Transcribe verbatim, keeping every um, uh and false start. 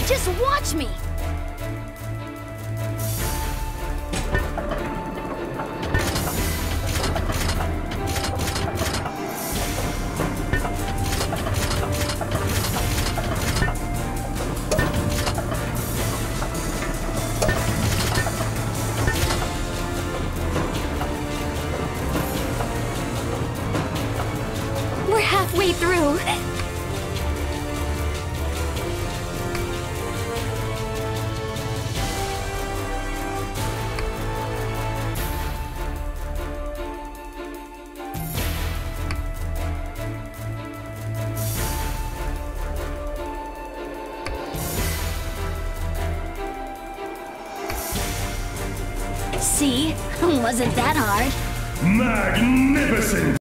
Just watch me! We're halfway through. See? Wasn't that hard? Magnificent!